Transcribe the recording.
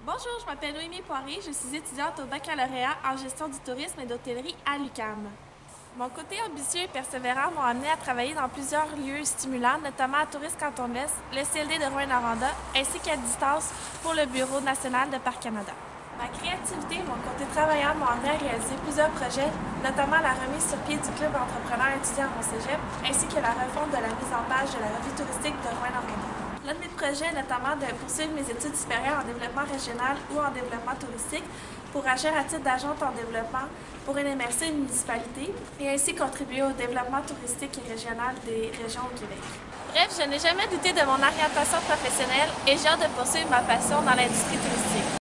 Bonjour, je m'appelle Noémie Poirier, je suis étudiante au baccalauréat en gestion du tourisme et d'hôtellerie à l'UQAM. Mon côté ambitieux et persévérant m'ont amené à travailler dans plusieurs lieux stimulants, notamment à Tourisme Canton de l'Est, le CLD de Rouyn-Noranda, ainsi qu'à distance pour le Bureau national de Parcs Canada. Ma créativité et mon côté travaillant m'ont amené à réaliser plusieurs projets, notamment la remise sur pied du club entrepreneur étudiant à mon cégep, ainsi que la refonte de la mise en page de la revue touristique de Rouyn-Noranda. L'un de mes projets est notamment de poursuivre mes études supérieures en développement régional ou en développement touristique pour agir à titre d'agente en développement pour une MRC municipalité et ainsi contribuer au développement touristique et régional des régions au Québec. Bref, je n'ai jamais douté de mon orientation professionnelle et j'ai hâte de poursuivre ma passion dans l'industrie touristique.